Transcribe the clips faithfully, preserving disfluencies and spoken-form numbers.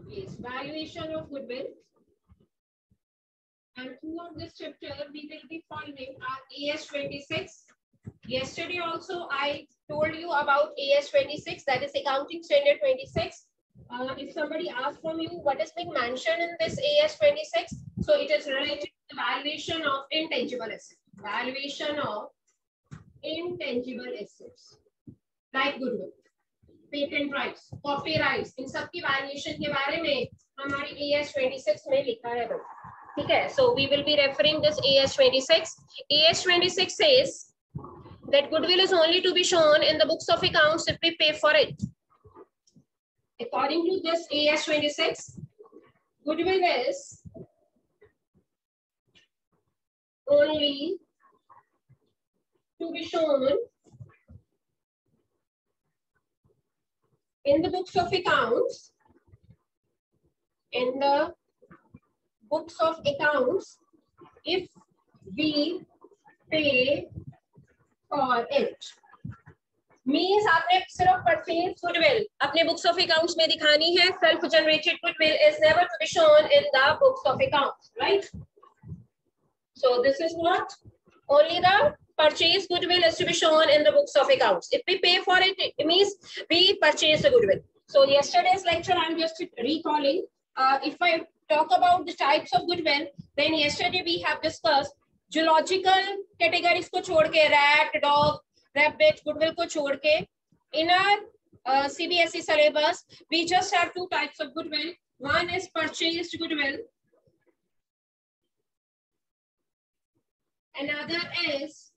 Yes, valuation of goodwill. And throughout this chapter, we will be following our A S twenty-six. Yesterday also, I told you about A S twenty-six, that is Accounting Standard twenty-six. Uh, if somebody asks from you what is being mentioned in this A S twenty-six, so it is related to the valuation of intangible assets. Valuation of intangible assets, like goodwill, patent rights, copyrights, इन सब की valuation के बारे में हमारी A S twenty-six में लिखा है बस. ठीक है, so we will be referring this A S twenty-six. A S twenty-six says that goodwill is only to be shown in the books of accounts if we pay for it. According to this A S twenty-six, goodwill is only to be shown in the books of accounts, in the books of accounts, if we pay for it. Means आपने सिर्फ purchase goodwill अपने books of accounts में दिखानी है. Self generated goodwill is never to be shown in the books of accounts, right? So this is what only the purchase goodwill is to be shown in the books of accounts. If we pay for it, it means we purchase the goodwill. So yesterday's lecture, I'm just recalling. Uh, if I talk about the types of goodwill, then yesterday we have discussed zoological categories को छोड़ के rat, dog, rabbit, goodwill को छोड़ के in our uh, C B S E syllabus we just have two types of goodwill. One is purchased goodwill, another is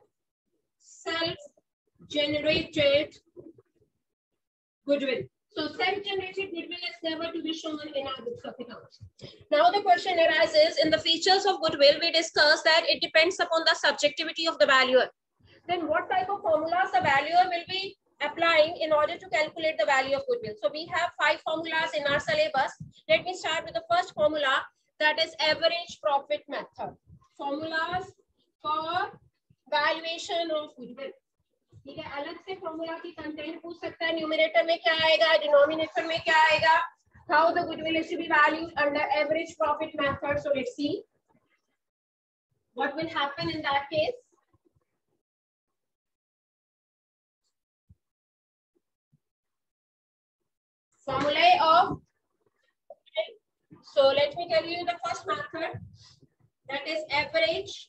self-generated goodwill. So self-generated goodwill is never to be shown in our books of accounts. Now the question arises, in the features of goodwill, we discussed that it depends upon the subjectivity of the valuer. Then what type of formulas the valuer will be applying in order to calculate the value of goodwill? So we have five formulas in our syllabus. Let me start with the first formula, that is average profit method. Formulas for valuation of goodwill. ठीक है, अलग से formula की content पूछ सकता है. Numerator में क्या आएगा, डिनोमिनेटर में क्या आएगा. How the goodwill is to be valued under average profit method. So let's see what will happen in that case. Formulae of, so let me tell you the first method, that is average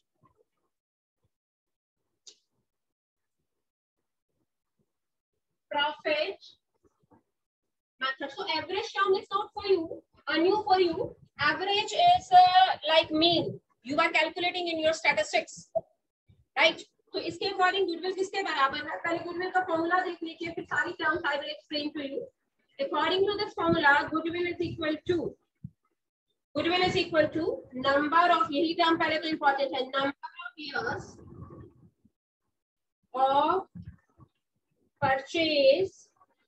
profit method. So average term is not for you, uh, new for you. Average is uh, like mean. You are calculating in your statistics, right? So इसके according goodwill किसके बराबर है? पहले goodwill का formula देख लीजिए, फिर सारी terms I will explain to you. According to this formula, goodwill is equal to goodwill is equal to number of, यही term पहले तो important है, number of years of purchase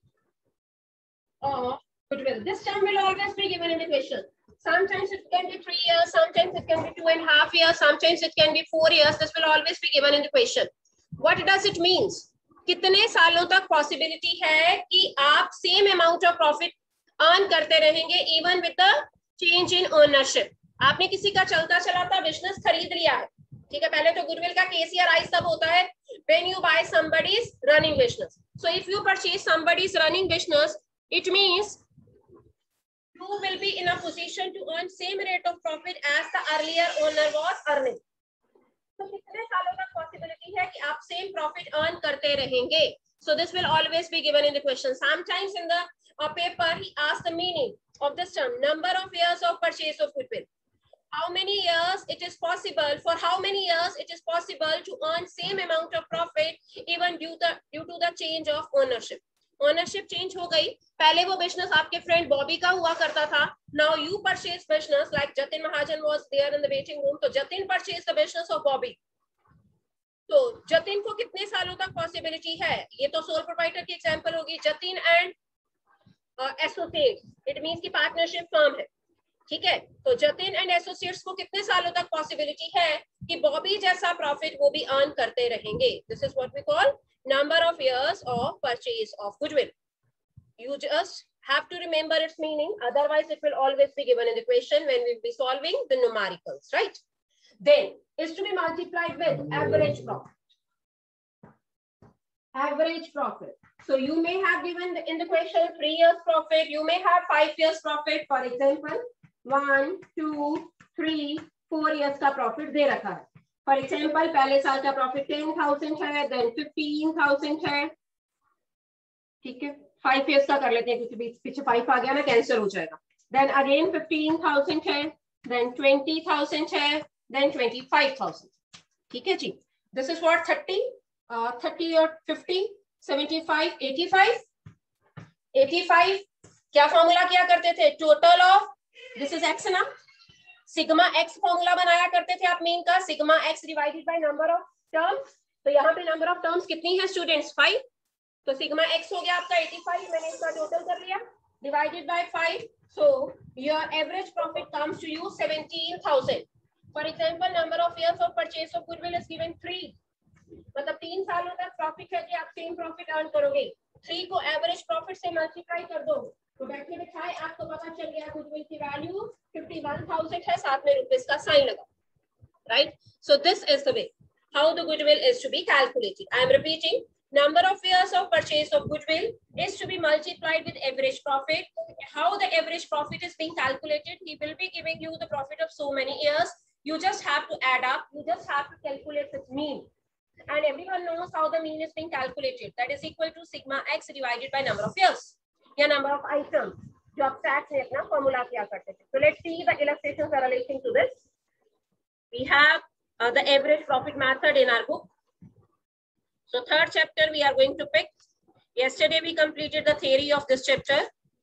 of goodwill. This term will always be given in the question. Sometimes it can be three years, sometimes it can be two and a half years, sometimes it can be four years. This will always be given in the question. What does it means? कितने सालों तक possibility है कि आप same amount of profit earn करते रहेंगे even with the change in ownership. आपने किसी का चलता चलाता बिजनेस खरीद लिया है, ठीक है. पहले तो गुडविल का केस या राइज तब होता है when you buy somebody's running business. So if you purchase somebody's running business, it means you will be in a position to earn same rate of profit as the earlier owner was earning. तो कितने सालों तक possibility है कि आप same profit earn करते रहेंगे? So this will always be given in the question. Sometimes in the uh, paper he asks the meaning of this term, number of years of purchase of goodwill. How many years it is possible, for how many years it is possible to earn same amount of profit even due the due to the change of ownership. Ownership change हो गई, पहले वो business आपके friend Bobby का हुआ करता था. Now you purchase business, like Jatin Mahajan was there in the waiting room. तो Jatin purchased the business of Bobby. तो जतिन को कितने सालों तक पॉसिबिलिटी है? ये तो सोल प्रोप्राइटर की एग्जांपल होगी. Jatin and associates, it means की पार्टनरशिप फर्म है, ठीक है. तो जतिन एंड एसोसिएट्स को कितने सालों तक पॉसिबिलिटी है कि बॉबी जैसा प्रॉफिट वो भी अर्न करते रहेंगे? This is what we call number of years of purchase of goodwill. You just Have to remember its meaning, otherwise it will always be given in the question when we will be solving the numericals, right? Then is to be multiplied with average profit. Average profit. So you may have given the, in the question three years profit, you may have five years profit. For example, one, two, three, four years का profit दे रखा है. For example, पहले साल का profit ten thousand है, then fifteen thousand है. ठीक है, five years का कर लेते हैं क्योंकि पीछे five आ गया ना, कैंसिल हो जाएगा. Then again fifteen thousand है, then twenty thousand है, then twenty-five thousand. ठीक है जी. This is what thirty, uh, thirty or fifty, seventy-five, eighty-five. eighty-five क्या फॉर्मूला किया करते थे? Total of, this is x ना, सिग्मा एक्स फॉर्मूला बनाया करते थे आप मीन का, sigma x divided by number of terms. तो यहाँ पे नंबर ऑफ टर्म्स कितनी है स्टूडेंट्स? फाइव. तो सिग्मा एक्स हो गया आपका eighty-five, मैंने इसका टोटल कर लिया, divided by five. So your average profit comes to you seventeen thousand. For example, number of years of purchase of goodwill is given three. मतलब तीन सालों तक प्रॉफिट है कि आप सेम प्रॉफिट अर्न करोगे. थ्री को एवरेज प्रॉफिट से मल्टीप्लाई कर दो तो बैठे बिठाए आपको पता चल गया गुडविल की वैल्यू fifty-one thousand है, साथ में रुपीस का साइन लगा. Right? So this is the way how the goodwill is to be calculated. I am repeating. Number of years of purchase of goodwill is to be multiplied with average profit. How the average profit is being calculated? He will be giving you the profit of so many years. You just have to add up. You just have to calculate its mean. And everyone knows how the mean is being calculated. That is equal to sigma x divided by number of years. या number of items. जो आप stats में अपना formula किया करते थे. So let's see the illustrations are relating to this. We have uh, the average profit method in our book. So third chapter we are going to pick. Yesterday we completed the theory of this chapter,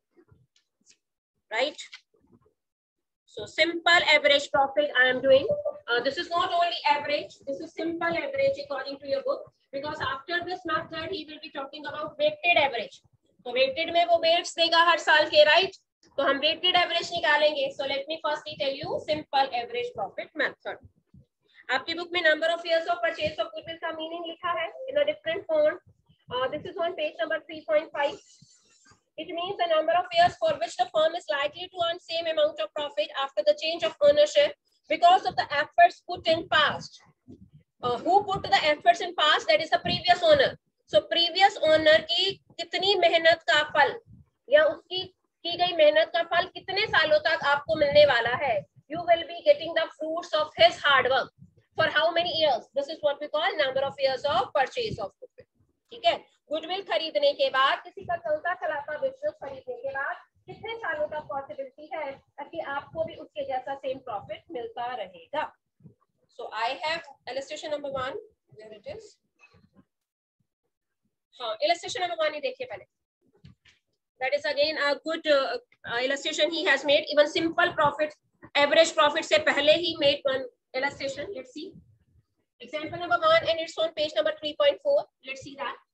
right? So simple average profit I am doing. Uh, this is not only average, this is simple average according to your book, because after this method he will be talking about weighted average. So weighted में वो weights देगा हर साल के, right? तो हम weighted average निकालेंगे. So let me firstly tell you simple average profit method. आपकी book में number of years of purchase of goodwill का मीनिंग लिखा है in a different font. This is on page number three point five. It means the number of years for which the firm is likely to earn same amount of profit after the change of ownership because of the efforts put in past. Uh, who put the efforts in past? That is the previous owner. So previous owner की कितनी मेहनत का फल या उसकी की गई मेहनत का फल कितने सालों तक आपको मिलने वाला है. You will be getting the fruits of his hard work. For how many years? This is what we call number of years of purchase of goodwill. ठीक है, गुडविल खरीदने के बाद, किसी का चलता चलाता बिजनेस खरीदने के बाद कितने सालों तक पॉसिबिलिटी है ताकि आपको भी उसके जैसा सेम प्रॉफिट मिलता रहेगा. So I have illustration number one. Where it is? हाँ, illustration number one ही देखिए पहले. That is again a good uh, uh, illustration he has made. Even simple profit, average profit से पहले ही made one illustration. Let's see example number one and it's on page number three point four. Let's see that.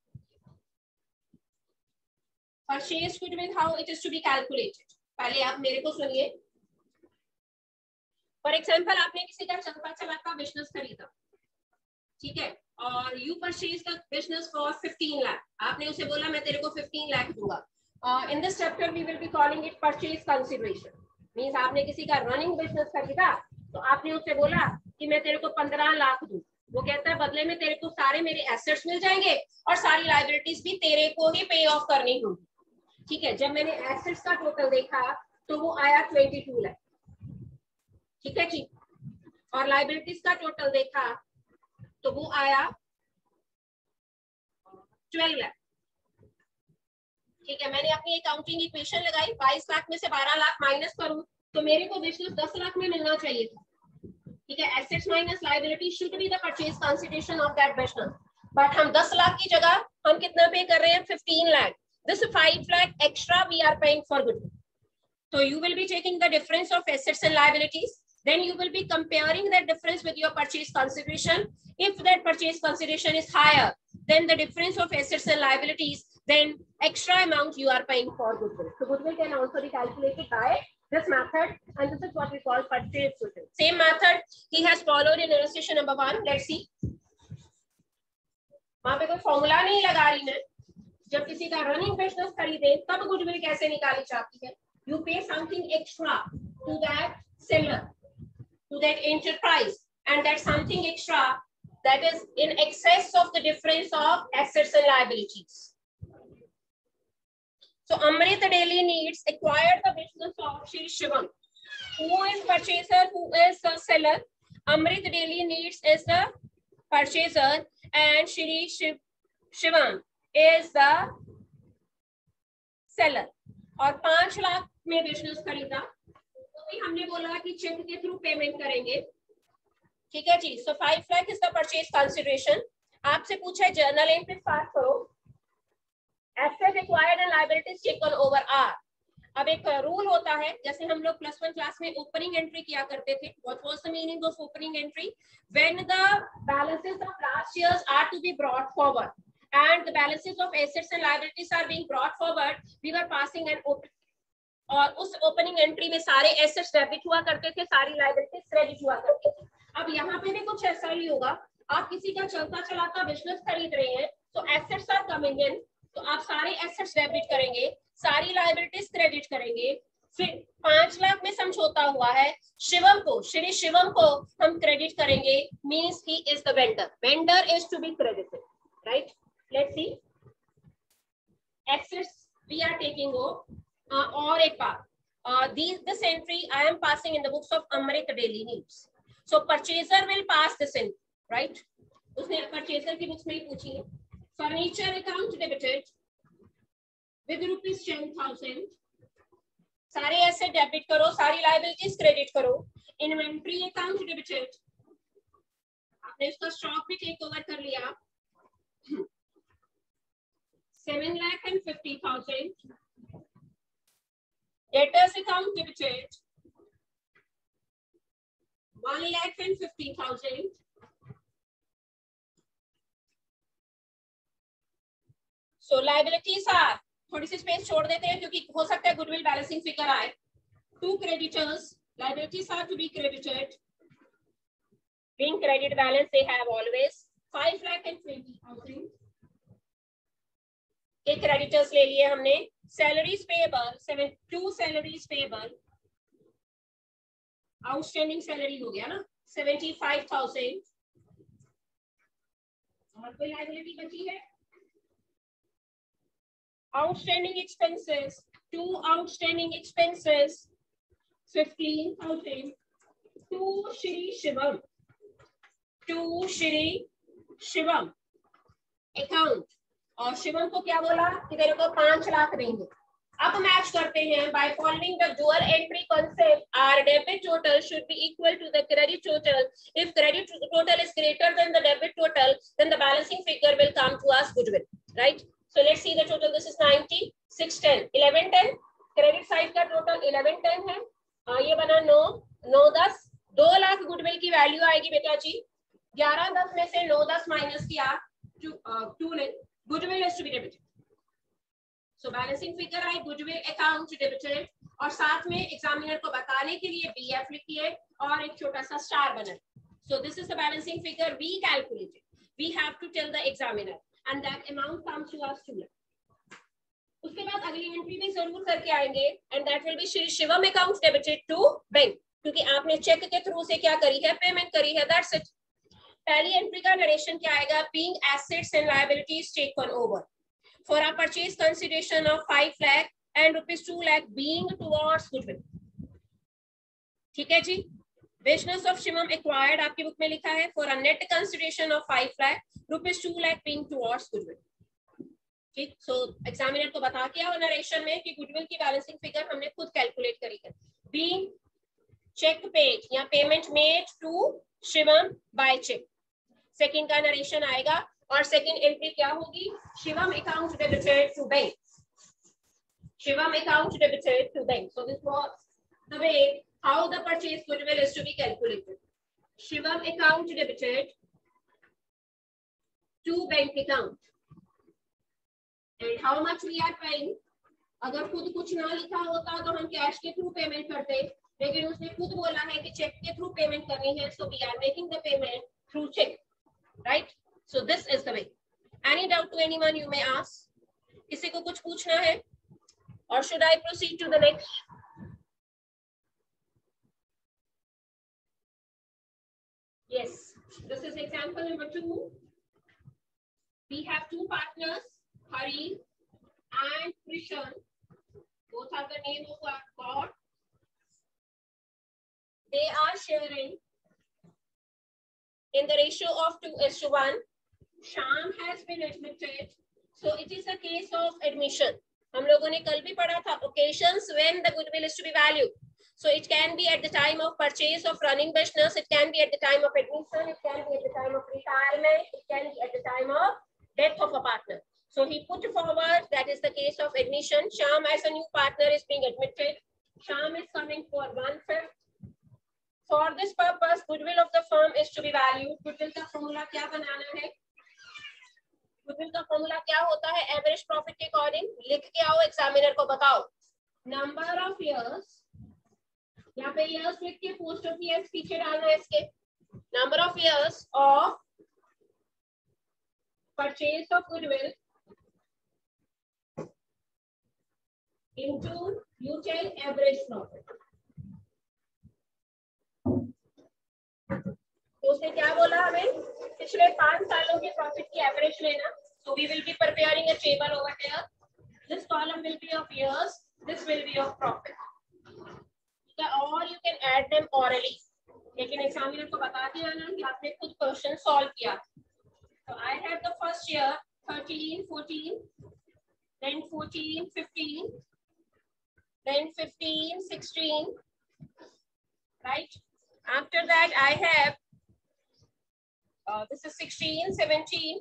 Purchase goodwill, how it is to be calculated. पहले आप मेरे को सुनिए. For example, आपने किसी का चलता चलाता बिजनेस खरीदा, ठीक है, और you purchase the business for fifteen lakh. आपने उसे बोला मैं तेरे को fifteen lakh दूंगा. uh, in this chapter we will be calling it purchase consideration. Means आपने किसी का रनिंग बिजनेस खरीदा तो आपने उससे बोला कि मैं तेरे को पंद्रह लाख दूं. वो कहता है बदले में तेरे को सारे मेरे एसेट्स मिल जाएंगे और सारी लायबिलिटीज भी तेरे को ही पे ऑफ करनी होगी. ठीक है, जब मैंने एसेट्स का टोटल देखा तो वो आया बाईस लाख. ठीक है जी, और लायबिलिटीज का टोटल देखा तो वो आया बारह लाख. ठीक है, मैंने अपनी अकाउंटिंग इक्वेशन लगाई, बाईस लाख में से बारह लाख माइनस करूं तो मेरे को बिजनेस दस लाख में मिलना चाहिए था. ठीक है, assets minus liability should be the purchase consideration of that business. But हम दस लाख की जगह हम कितना पे कर रहे हैं? fifteen lakh. This five lakh extra we are paying for goodwill. So you will be taking the difference of assets and liabilities. Then you will be comparing that difference with your purchase consideration. If that purchase consideration is higher than the difference of assets and liabilities, then extra amount you are paying for goodwill. So goodwill can also be calculated by this method, and this is what we call purchase goodwill. Same method he has followed in illustration number one. Let's see. वहाँ पे कोई formula नहीं लगा रही मैं, जब किसी का रनिंग बिजनेस खरीदे तब गुडविल कैसे निकाली जाती है? You pay something extra to that seller, to that enterprise, and that something extra that is in excess of the difference of assets and liabilities. So Amrit Daily Needs acquired the business of Shri Shivam. Who is purchaser? Who is the seller? Amrit Daily Needs is the purchaser, and Shri Shiv Shivam is the seller. और पांच लाख में business खरीदा, तो भी हमने बोला कि check के थ्रू पेमेंट करेंगे, ठीक है जी. So five lakh is the purchase consideration. आपसे पूछा है जर्नल एंट्री स्टार्ट करो. Asset acquired and liabilities taken over are. अब एक रूल होता है, जैसे हम लोग प्लस वन क्लास में ओपनिंग एंट्री किया करते थे. What was the meaning of opening entry? When the balances of last years are to be brought forward and the balances of assets and liabilities are being brought forward, we were passing an open, और उस opening entry में सारे assets debit हुआ करते थे, सारी liabilities credit हुआ करते थे. अब यहाँ पे भी कुछ ऐसा ही होगा. आप किसी का चलता चलाता बिजनेस खरीद रहे हैं, तो एसेट्स आर कमिंग इन, तो आप सारे एसेट्स डेबिट करेंगे, सारी लायबिलिटीज क्रेडिट करेंगे. फिर पांच लाख में समझौता हुआ है, शिवम को, श्री शिवम को हम क्रेडिट करेंगे, means he is the vendor. Vendor is to be credited, right? Let's see. Assets we are taking over. Uh, और एक बार, uh, these this entry I am passing in the books of Amrit Daily Needs. So purchaser will pass this in, right? उसने purchaser की books में ही पूछी है. Furniture account debited with rupees ten thousand. सारे एसेट डेबिट करो, सारी liabilities credit करो. Inventory account debited. आपने उसका स्टॉक भी टेक ओवर कर लिया. Seven lakh and fifty thousand. Debtors account debited. One lakh and fifty thousand. So liabilities are, थोड़ी सी स्पेस छोड़ देते हैं क्योंकि हो सकता है गुडविल बैलेंसिंग फिगर आए. Two creditors. Liabilities are to be credited. Being credit balance they have always. Five lakh and twenty thousand. एक क्रेडिटर्स ले लिए हमने. Salaries payable, seven to salaries payable. Outstanding salary हो गया ना, सेवेंटी फाइव थाउजेंड. और कोई लायबिलिटी बची है? Outstanding expenses, to outstanding expenses, fifteen thousand. To Shri Shivam, to Shri Shivam account. और शिवम को क्या बोला कि तेरे को पांच लाख देंगे. अब मैच करते हैं. By following the dual entry concept, our debit total should be equal to the credit total. If credit total is greater than the debit total, then the balancing figure will come to us goodwill, right? So let's see the total. This is ninety, six ten, eleven ten. Credit side का total eleven ten है. आ, ये बना नौ, नौ दस. दो lakh goodwill की value आएगी बेटा जी. ग्यारह दस में से नौ दस माइनस किया, टू ने goodwill is to be debited. So balancing figure I goodwill account debited, और साथ में एग्जामिनर को बताने के लिए B F लिखिए और एक छोटा सा स्टार बना. So this is the balancing figure we calculated. We have to tell the examiner and that amount comes to us too. उसके बाद अगली एंट्री भी जरूर करके आएंगे and that will be Shri Shivam account debited to bank, क्योंकि आपने चेक के थ्रू से क्या करी है, पेमेंट करी है. That's it. पहली एंट्री का नरेशन क्या आएगा? being assets and liabilities taken over for a purchase consideration of five lakh and rupees two lakh being towards goodwill. ठीक है जी. business of Shivam acquired आपकी बुक में लिखा है for a net consideration of five lakh rupees two lakh being towards goodwill. ठीक. so examiner को बता के आओ नरेशन में कि गुडविल की बैलेंसिंग फिगर हमने खुद कैलकुलेट करी है. being check paid या payment made to Shivam by check. Second का नरेशन आएगा और सेकंड एंट्री क्या होगी? Shivam account debited to bank. Shivam account debited to bank. So this was the way how the purchase goodwill is to be calculated. Shivam account debited to bank account. And how much we are paying. अगर खुद कुछ ना लिखा होता तो हम cash के through payment करते, लेकिन उसने खुद बोला है कि चेक के थ्रू पेमेंट करनी है. So we are making the payment through cheque. Right? So this is the way. Any doubt to anyone you may ask? किसी को कुछ पूछना है? Or should I proceed to the next? Yes, this is example number two. We have two partners, Hari and Krishan. Both are the name of our God. They are sharing in the ratio of two is to one. Sham has been admitted. So it is a case of admission. हम लोगों ने कल भी पढ़ा था occasions when the goodwill is to be valued. So it can be at the time of purchase of running business. It can be at the time of admission. It can be at the time of retirement. It can be at the time of death of a partner. So he put forward that is the case of admission. Sham as a new partner is being admitted. Sham is coming for one fifth. For this purpose, goodwill of the firm is to be valued. Goodwill का formula क्या बनाना है? Goodwill का formula क्या होता है? Average profit के according लिख के आओ, examiner को बताओ. Number of years. यहाँ पे years लिख के post of years पीछे डालना है इसके. Number of years of purchase of goodwill into you tell average profit. तो उसने क्या बोला हमें? पिछले पांच सालों के प्रॉफिट की एवरेज लेना. So we will be preparing a table over here. This column will be of years. This will be of profit. Or you can add them orally. लेकिन एग्जामिनर को बता दिया ना कि आपने खुद क्वेश्चन सॉल्व किया. So I have the first year thirteen, fourteen, then fourteen, fifteen, then fifteen, sixteen, right? After that I have uh, this is sixteen, seventeen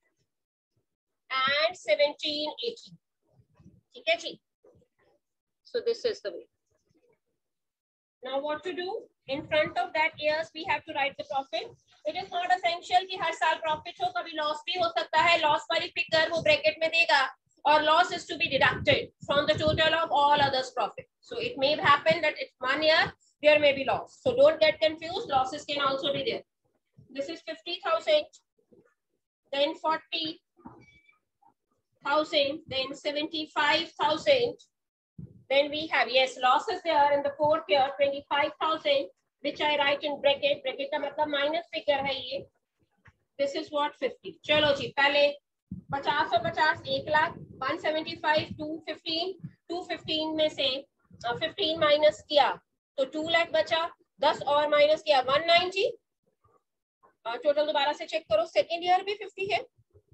and seventeen, eighteen. ठीक है जी? So this is the way. Now what to do? In front of that years we have to write the profit. It is not essential कि हर साल profit हो, कभी loss भी हो सकता है. Loss वाली figure वो bracket में देगा. Or loss is to be deducted from the total of all others profit. So it may happen that it's one year there may be loss. So don't get confused. Losses can also be there. This is fifty thousand, then forty thousand, then seventy-five thousand. Then we have, yes, losses there in the fourth year, twenty-five thousand, which I write in bracket. Bracket का मतलब minus figure है ये. This is what fifty. चलो जी, पहले पचास और पचास एक lakh, one seventy-five, two fifteen, two fifteen में से fifteen minus किया तो two लाख बचा, दस और minus किया one ninety. टोटल दोबारा से चेक करो. सेकेंड ईयर भी fifty है.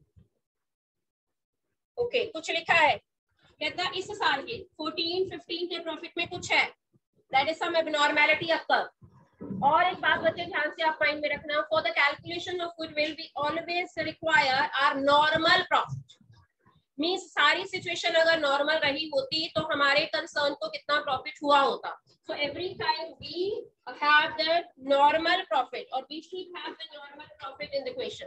ओके okay, कुछ लिखा है कहता इस साल के fourteen, fifteen के प्रॉफिट में कुछ है. That is some abnormality occur. और एक बात बच्चे ध्यान से आप माइंड में रखना. For the calculation of goodwill we always require our normal profit. Means सारी सिचुएशन अगर नॉर्मल रही होती तो हमारे कंसर्न को कितना प्रॉफिट हुआ होता. So every time we have the normal profit और we should have the normal profit in the question.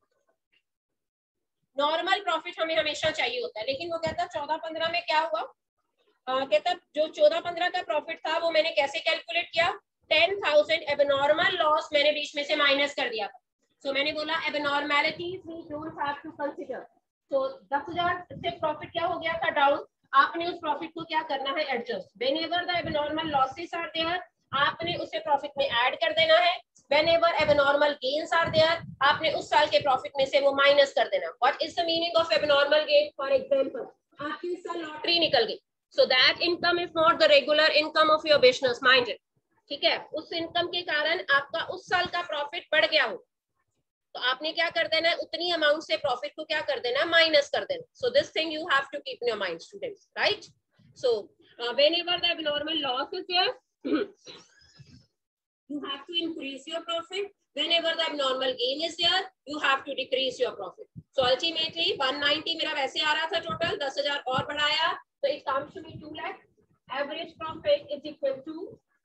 Normal profit हमें हमेशा चाहिए होता है. लेकिन वो कहता चौदह पंद्रह में क्या हुआ? uh, कहता जो चौदह पंद्रह का प्रॉफिट था वो मैंने कैसे कैलकुलेट किया? टेन थाउजेंड एबनॉर्मल लॉस मैंने बीच में से माइनस कर दिया था. सो so, मैंने बोला abnormalities we don't have to consider. तो दस हजार से प्रॉफिट क्या हो गया था? डाउन. आपने उस प्रॉफिट को क्या करना है? Adjust. Whenever the abnormal losses are there आपने उसे प्रॉफिट में ऐड कर देना है. Whenever abnormal gains are there, आपने उस साल के प्रॉफिट में से वो माइनस कर देना. What is the meaning of abnormal gain? For example, आपकी इस साल लॉटरी निकल गई. So that income is not the regular income of your business, mind it. ठीक है? उस इनकम के कारण आपका उस साल का प्रॉफिट बढ़ गया हो तो आपने क्या कर देना है? उतनी अमाउंट से प्रॉफिट को क्या कर देना है? माइनस कर देना. So this thing you have to keep in your mind, students, right? So uh, whenever the abnormal loss is there, you have to increase your profit. Whenever the abnormal gain is there, you have to decrease your profit. So ultimately one ninety मेरा वैसे आ रहा था total, दस हजार और बढ़ाया तो it comes to be two lakh. Average profit is equal to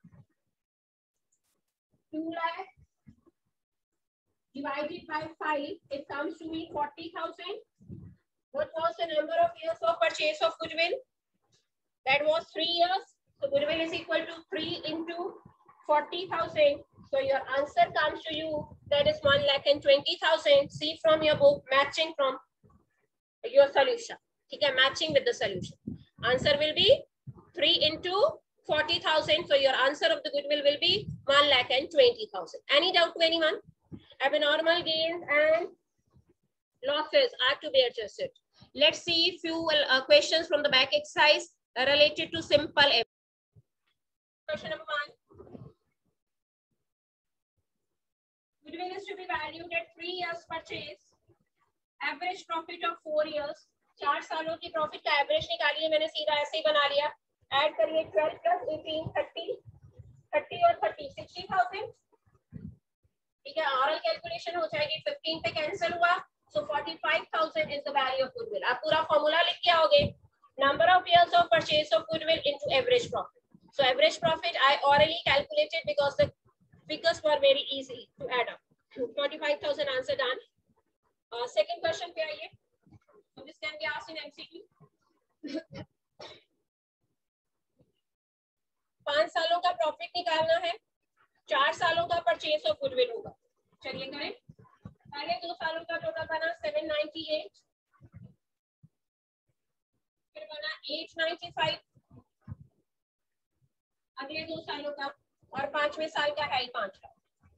two lakh divided by five. It comes to be forty thousand. What was the number of years of purchase of goodwill? That was three years. So goodwill is equal to three into forty thousand. So your answer comes to you, that is one lakh and twenty thousand. See from your book, matching from your solution. ठीक है, matching with the solution. Answer will be three into forty thousand. So your answer of the goodwill will be one lakh and twenty thousand. Any doubt to anyone? Abnormal gains and losses are to be adjusted. Let's see few uh, questions from the back exercise uh, related to simple. Question number one. Goodwill is to be valued at three years purchase. Average profit of four years. चार सालों की profit का average निकालिए. मैंने सीधा ऐसे ही बना लिया. ऐड करिए twelve plus eighteen, thirty, thirty और thirty, sixty thousand. ठीक है, ऑरल कैलकुलेशन हो जाएगी. fifteen पे कैंसिल हुआ, so forty-five thousand is the value of goodwill. आप पूरा फॉर्मूला लिख के आओगे. Number of years of purchase of goodwill into average profit. So average profit I orally calculated because the figures were very easy to add up. forty-five thousand answer done. Uh, second question पे आइए. So this can be asked in M C Q. पांच सालों का profit निकालना है. चार सालों का परचेज ऑफ गुडविल होगा. चलिए करें. पहले दो सालों का टोटल बना seven ninety-eight, फिर बना eight ninety-five. अगले दो सालों का और पांचवें साल का है पांच का.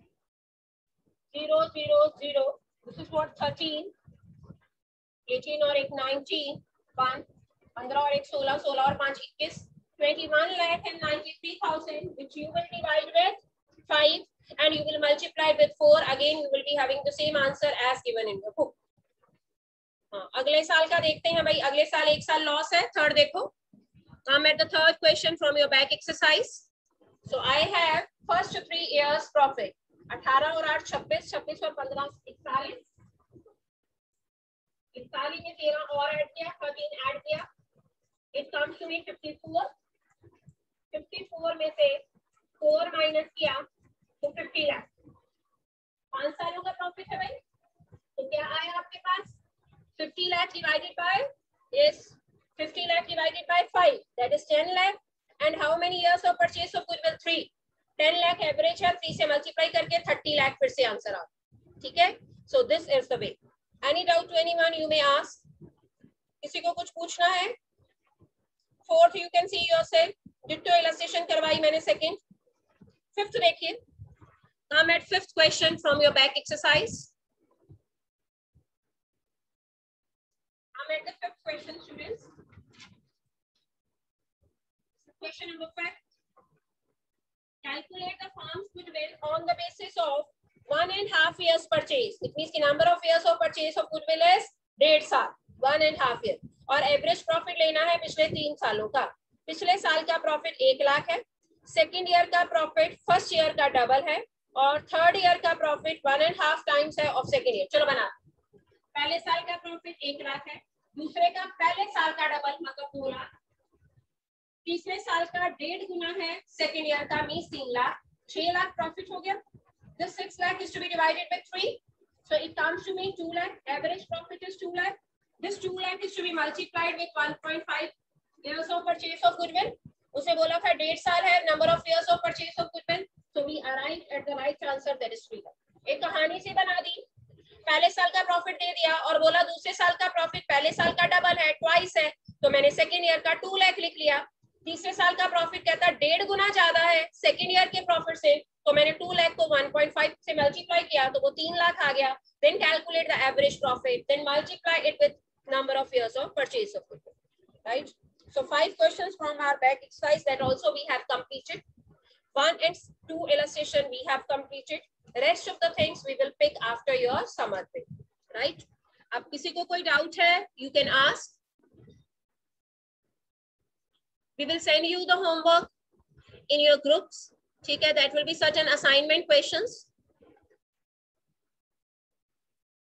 zero zero zero. This is what thirteen. eighteen और एक nineteen, one, पंद्रह और एक सोलह, सोलह और पांच इक्कीस, twenty-one lakh and ninety-three thousand, which you will divide with five and you will multiply with four. Again, you will be having the same answer as given in the book. हाँ, अगले साल का देखते हैं भाई. अगले साल एक साल लॉस है. थर्ड देखो. Come at the third question from your back exercise. So I have first three years profit. अठारह और आठ छब्बीस, छब्बीस और पंद्रह इकतालीस. इकतालीस में तेरह और ऐड किया, thirteen ऐड किया. It comes to me fifty-four. fifty-four में से four माइनस किया तो fifty लाख. पांच सालों का प्रॉफिट है भाई. तो क्या आया आपके पास? fifty lakh divided by is fifty lakh divided by five, that is ten lakh. And how many years of purchase of goodwill? three. ten lakh average है, three से multiply करके thirty lakh फिर से आंसर आ. ठीक है. So this is the way. Any doubt to anyone you may ask? किसी को कुछ पूछना है? Fourth you can see yourself. Ditto illustration करवाई मैंने second. Fifth देखिए. Come at fifth question from your back exercise. Come at the fifth question, students. Question number five. Calculate the firm's goodwill on the basis of one and half years purchase. It means the number of years of purchase of goodwill is डेढ़ साल, one and half year. और average profit लेना है पिछले तीन सालों का. पिछले साल का प्रॉफिट एक लाख है. सेकेंड ईयर का प्रॉफिट फर्स्ट ईयर का डबल है और थर्ड ईयर का profit one and half times है ऑफ सेकेंड ईयर. चलो बना. पहले साल का प्रॉफिट एक लाख है, दूसरे का पहले साल का डबल मतलब दो लाख, तीसरे साल का डेढ़ गुना है सेकेंड ईयर का मींस तीन लाख, छह लाख प्रॉफिट हो गया. This six lakh is to be divided by three, so it comes to me two lakh. Average profit is two lakh. This two lakh is to be multiplied with one point five years of purchase of goodwill. उसे बोला था डेढ़ साल है, number of years of purchase of goodwill. So we arrived at the right answer, that is three lakh. एक कहानी से बना दी. पहले साल का प्रॉफिट दे दिया और बोला दूसरे साल का प्रॉफिट पहले साल का डबल है, ट्वाइस है, तो मैंने सेकेंड ईयर का टू लाख लिख लिया. तीसरे साल का प्रॉफिट कहता है डेढ़ गुना ज्यादा है सेकेंड ईयर के प्रॉफिट से, तो मैंने टू लाख को one point five से मल्टीप्लाई किया तो वो तीन लाख आ गया. Then calculate the average profit, then multiply it with number of years of purchase of goodwill. Right. So five questions from our back exercise that also we have completed. One and two illustration we have completed. Rest of the things we will pick after your summer break. Right. अब किसी को कोई doubt है you can ask. We will send you the homework in your groups. ठीक है, that will be certain assignment questions.